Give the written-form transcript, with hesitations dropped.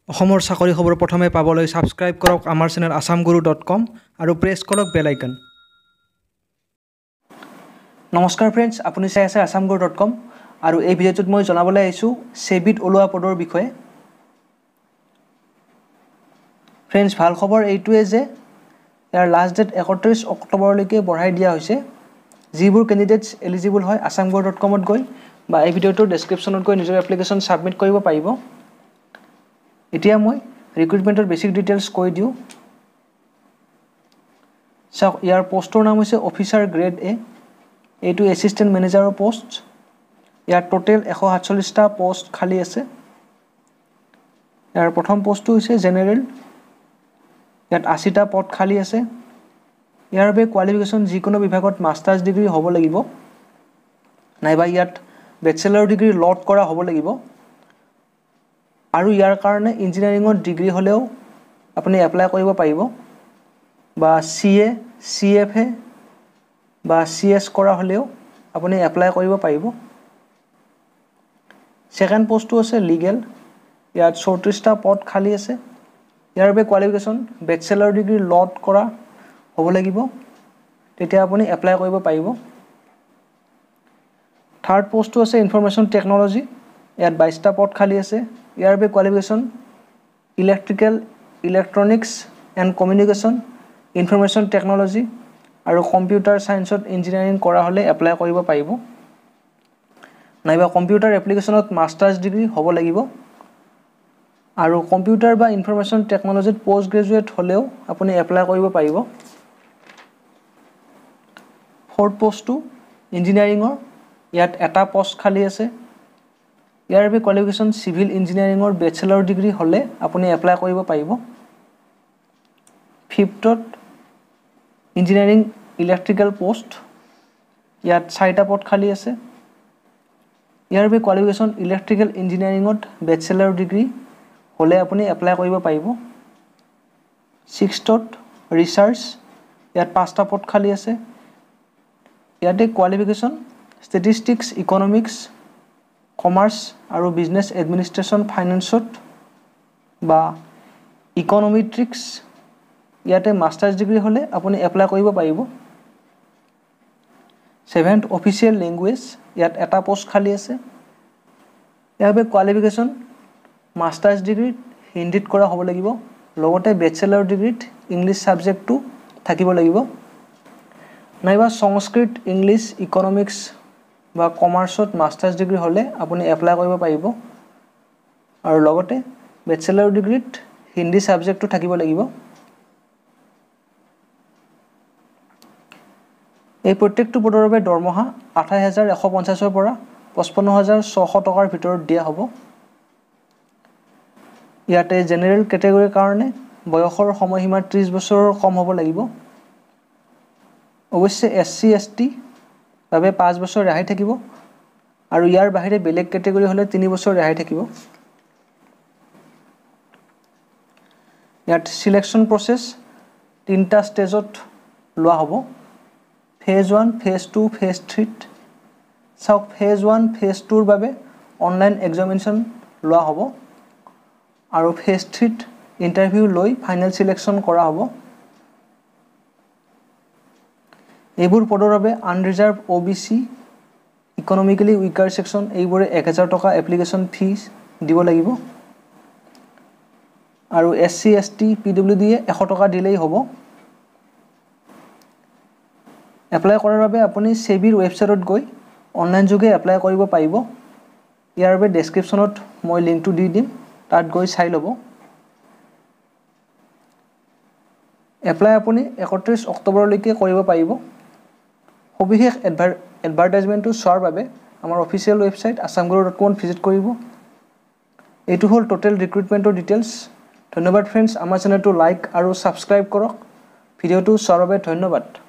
অসমৰ চাকৰি খবৰ প্ৰথমে পাবলৈ সাবস্ক্ৰাইব কৰক আমাৰ চেনেল asamguru.com আৰু প্ৰেছ কৰক বেল আইকন। নমস্কাৰ ফ্ৰেণ্ডছ, আপুনি চাই আছে asamguru.com আৰু এই ভিডিঅ'টোত মই জনাবলৈ আহিছোঁ সেবিত ওলোৱা পদৰ বিষয়ে। ফ্ৰেণ্ডছ, ভাল খবৰ এইটোৱে যে ইয়াৰ লাষ্ট ডেট 31 অক্টোবৰলৈকে বঢ়াই দিয়া হৈছে। যিবোৰ কেণ্ডিডেটছ এলিজিবল হয় asamguru.com-ত গৈ বা এই ভিডিঅ'টোৰ ডেছক্ৰিপশ্যনত গৈ নিজৰ এপ্লিকেশ্যন সাবমিট কৰিব পাৰিব। এতিয়া মই ৰিক্ৰুটমেণ্টৰ বেছিক ডিটেইলছ কৈ দিওঁ। চাওক, ইয়াৰ পোষ্টৰ নাম হৈছে অফিচাৰ গ্ৰেড এ। এইটো এছিষ্টেণ্ট মেনেজাৰৰ পোষ্ট। ইয়াৰ টোটেল 147টা পোষ্ট খালী আছে। ইয়াৰ প্ৰথম পোষ্টটো হৈছে জেনেৰেল। ইয়াত 80টা পদ খালী আছে। ইয়াৰ বাবে কোৱালিফিকেশ্যন যিকোনো বিভাগত মাষ্টাৰ্ছ ডিগ্ৰী হ'ব লাগিব, নাইবা ইয়াত বেচেলৰ ডিগ্ৰী ল'ড কৰা হ'ব লাগিব। আৰু ইয়াৰ কাৰণে ইঞ্জিনিয়াৰিঙৰ ডিগ্ৰী হ'লেও আপুনি এপ্লাই কৰিব পাৰিব, বা CA, CFA বা CS কৰা হ'লেও আপুনি এপ্লাই কৰিব পাৰিব। ছেকেণ্ড পোষ্টটো আছে লিগেল। ইয়াত 34টা পদ খালী আছে। ইয়াৰ বাবে কোৱালিফিকেশ্যন বেচেলৰ ডিগ্ৰী ল'ড কৰা হ'ব লাগিব, তেতিয়া আপুনি এপ্লাই কৰিব পাৰিব। থাৰ্ড পোষ্টটো আছে ইনফৰমেশ্যন টেকন'লজি। ইয়াত 22টা পদ খালী আছে। ইয়াৰ বাবে qualification electrical, electronics and communication, information technology আৰু কম্পিউটাৰ ছায়েন্সত ইঞ্জিনিয়াৰিং কৰা হ'লে এপ্লাই কৰিব পাৰিব, নাইবা কম্পিউটাৰ এপ্লিকেশ্যনত মাষ্টাৰ্ছ ডিগ্ৰী হ'ব লাগিব। আৰু কম্পিউটাৰ বা ইনফৰমেশ্যন টেকন'লজিত পষ্ট গ্ৰেজুৱেট হ'লেও আপুনি এপ্লাই কৰিব পাৰিব। ফ'ৰ্থ পোষ্টটো ইঞ্জিনিয়াৰিঙৰ। ইয়াত এটা পোষ্ট খালী আছে। ইয়াৰ বাবে কোৱালিফিকেশ্যন চিভিল ইঞ্জিনিয়াৰিঙৰ বেচেলৰ ডিগ্ৰী হ'লে আপুনি এপ্লাই কৰিব পাৰিব। ফিফ্থত ইঞ্জিনিয়াৰিং ইলেক্ট্ৰিকেল পোষ্ট। ইয়াত 4টা পদ খালী আছে। ইয়াৰ বাবে কোৱালিফিকেশ্যন ইলেক্ট্ৰিকেল ইঞ্জিনিয়াৰিঙত বেচেলৰ ডিগ্ৰী হ'লে আপুনি এপ্লাই কৰিব পাৰিব। ছিক্সথত ৰিচাৰ্চ। ইয়াত 5টা পদ খালী আছে। ইয়াতে কোৱালিফিকেশ্যন ষ্টেটিষ্টিক্স, ইকনমিক্স, কমাৰ্চ আৰু বিজনেছ এডমিনিষ্ট্ৰেশ্যন ফাইনেন্সত বা ইকনমিট্ৰিক্স ইয়াতে মাষ্টাৰ্ছ ডিগ্ৰী হ'লে আপুনি এপ্লাই কৰিব পাৰিব। Seventh official language. ইয়াত এটা পোষ্ট খালী আছে। ইয়াৰ বাবে কোৱালিফিকেশ্যন মাষ্টাৰ্ছ ডিগ্ৰীত হিন্দীত কৰা হ'ব লাগিব, লগতে বেচেলৰ ডিগ্ৰীত ইংলিছ ছাবজেক্টটো থাকিব লাগিব, নাইবা সংস্কৃত, ইংলিছ, ইকনমিক্স বা কমাৰ্চত মাষ্টাৰ্ছ ডিগ্ৰী হ'লে আপুনি এপ্লাই কৰিব পাৰিব। আৰু লগতে বেচেলৰ ডিগ্ৰীত হিন্দী ছাবজেক্টটো থাকিব লাগিব। এই প্ৰত্যেকটো পদৰ বাবে দৰমহা 28,150ৰ পৰা 55,600 টকাৰ ভিতৰত দিয়া হ'ব। ইয়াতে জেনেৰেল কেটেগৰীৰ কাৰণে বয়সৰ সময়সীমা 30 বছৰৰ কম হ'ব লাগিব। অৱশ্যে SC, ST বাবে 5 বছৰ ৰেহাই থাকিব, আৰু ইয়াৰ বাহিৰে বেলেগ কেটেগৰী হ'লে 3 বছৰ ৰেহাই থাকিব। ইয়াত চিলেকশ্যন প্ৰচেছ 3টা ষ্টেজত লোৱা হ'ব। Phase 1, phase 2, phase 3। চাওক, ফেজ 1, ফেজ 2ৰ বাবে অনলাইন এক্সামিনেশ্যন লোৱা হ'ব, আৰু ফেজ 3ত ইণ্টাৰভিউ লৈ ফাইনেল চিলেকশ্যন কৰা হ'ব। এইবোৰ পদৰ বাবে unreserved OBC, economically weaker section এইবোৰে 1,000 টকা এপ্লিকেশ্যন ফিজ দিব লাগিব, আৰু SC, ST, PWDয়ে 100 টকা দিলেই হ'ব। এপ্লাই কৰাৰ বাবে আপুনি সেবিৰ ৱেবছাইটত গৈ অনলাইন যোগে এপ্লাই কৰিব পাৰিব। ইয়াৰ বাবে ডেছক্ৰিপশ্যনত মই লিংকটো দি দিম, তাত গৈ চাই ল'ব। এপ্লাই আপুনি 31 অক্টোবৰলৈকে কৰিব পাৰিব। সবিশেষ এডভাৰটাইজমেণ্টটো চোৱাৰ বাবে আমাৰ অফিচিয়েল ৱেবছাইট asamguru.com ভিজিট কৰিব। এইটো হ'ল টোটেল ৰিক্ৰুটমেণ্টৰ ডিটেইলছ। ধন্যবাদ ফ্ৰেণ্ডছ, আমাৰ চেনেলটো লাইক আৰু ছাবস্ক্ৰাইব কৰক। ভিডিঅ'টো চোৱাৰ বাবে ধন্যবাদ।